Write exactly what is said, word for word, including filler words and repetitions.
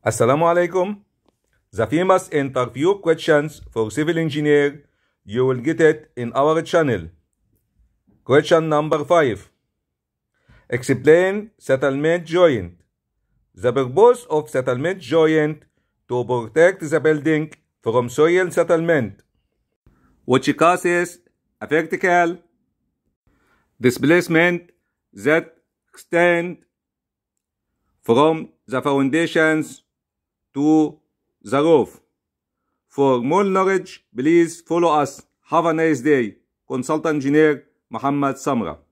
Assalamu alaikum. The famous interview questions for civil engineer, you will get it in our channel. Question number five. Explain settlement joint. The purpose of settlement joint to protect the building from soil settlement, which causes a vertical displacement that extend from the foundations to the roof. For more knowledge, please follow us. Have a nice day. Consultant Engineer Muhammad Samra.